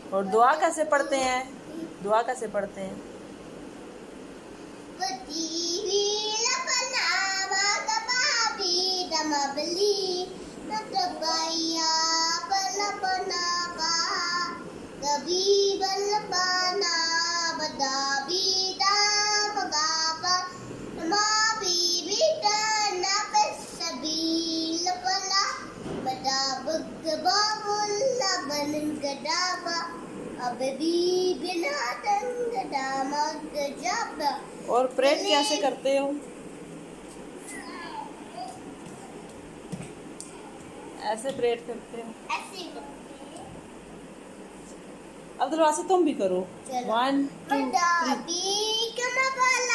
और दुआ कैसे पढ़ते हैं? दुआ कैसे पढ़ते हैं? और प्रेयर कैसे करते हो? ऐसे प्रेयर करते हो? अब्दुल वासित तुम भी करो। 1 2 3